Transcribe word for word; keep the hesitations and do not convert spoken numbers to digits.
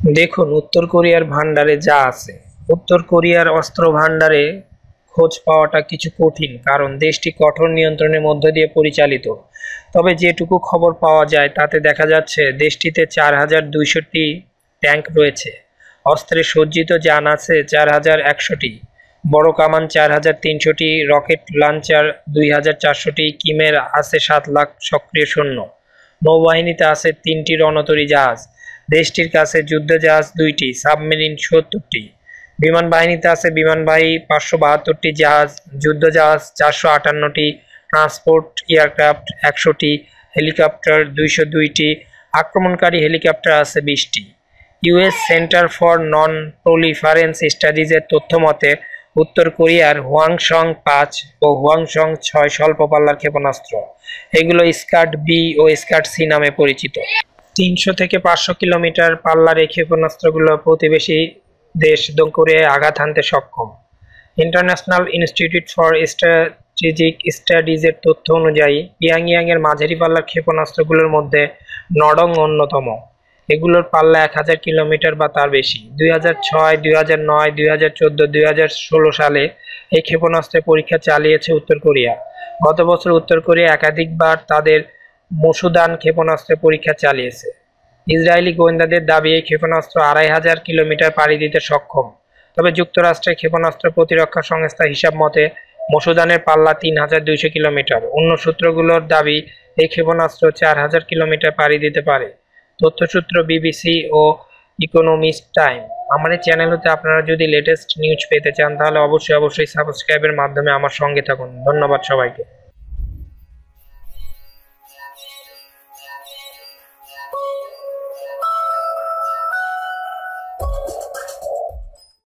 দেখুন উত্তর কোরিয়ার ভান্ডারে যা আছে। উত্তর কোরিয়ার অস্ত্র ভান্ডারে খোঁজ পাওয়াটা কিছু কঠিন, কারণ দেশটি কঠোর নিয়ন্ত্রণের মধ্য দিয়ে পরিচালিত। তবে যেটুকু খবর পাওয়া যায় তাতে দেখা যাচ্ছে দেশটিতে চার হাজার দুইশোটি ট্যাঙ্ক রয়েছে, অস্ত্রে সজ্জিত যান আছে চার হাজার একশোটি, বড় কামান চার হাজার তিনশোটি, রকেট লঞ্চার দুই হাজার চারশোটি, কিমের আছে সাত লাখ সক্রিয় সৈন্য, নৌবাহিনীতে আছে তিনটি রণতরী জাহাজ, দেশটির কাছে যুদ্ধজাহাজ দুইটি, সাবমেরিন সত্তরটি, বিমান বাহিনীতে আছে বিমানবাহী পাঁচশো বাহাত্তরটি জাহাজ, যুদ্ধজাহাজ চারশো আটান্নটি, ট্রান্সপোর্ট এয়ারক্রাফট একশোটি, হেলিকপ্টার দুইশো দুইটি, আক্রমণকারী হেলিকপ্টার আছে বিশটি। US centre for non proliferation স্টাডিজের তথ্য মতে উত্তর কোরিয়ার হোয়াংসং পাঁচ ও হোয়াংসং ছয় স্বল্প পাল্লার ক্ষেপণাস্ত্র। এগুলো স্কাড বি ও স্কাড সি নামে পরিচিত। তিনশো থেকে পাঁচশো কিলোমিটার পাল্লার এই ক্ষেপণাস্ত্রগুলো প্রতিবেশী দেশ দক্ষিণ কোরিয়ায় আঘাত হানতে সক্ষম। ইন্টারন্যাশনাল ইনস্টিটিউট ফর স্ট্র্যাটেজিক স্টাডিজের তথ্য অনুযায়ী পিয়াংইয়াং এর মাঝারি পাল্লার ক্ষেপণাস্ত্রগুলোর মধ্যে নডং অন্যতম। এগুলোর পাল্লা এক হাজার কিলোমিটার বা তার বেশি। দুই হাজার ছয়, দুই হাজার নয়, দুই হাজার চোদ্দ, দুই হাজার ষোলো সালে এই ক্ষেপণাস্ত্রের পরীক্ষা চালিয়েছে উত্তর কোরিয়া। গত বছর উত্তর কোরিয়া একাধিকবার তাদের মসুদান ক্ষেপণাস্ত্রের পরীক্ষা চালিয়েছে। ইসরায়েলি গোয়েন্দাদের দাবি এই ক্ষেপণাস্ত্র আড়াই হাজার কিলোমিটার পাড়ি দিতে সক্ষম। তবে যুক্তরাষ্ট্রের ক্ষেপণাস্ত্র প্রতিরক্ষা সংস্থা হিসাব মতে মসুদানের পাল্লা তিন হাজার দুইশো কিলোমিটার। অন্য সূত্রগুলোর দাবি এই ক্ষেপণাস্ত্র চার হাজার কিলোমিটার পাড়ি দিতে পারে। তথ্যসূত্র বিবিসি ও ইকোনমিস্ট টাইম। আমার এই চ্যানেল হতে আপনারা যদি লেটেস্ট নিউজ পেতে চান তাহলে অবশ্যই অবশ্যই সাবস্ক্রাইবের মাধ্যমে আমার সঙ্গে থাকুন। ধন্যবাদ সবাইকে।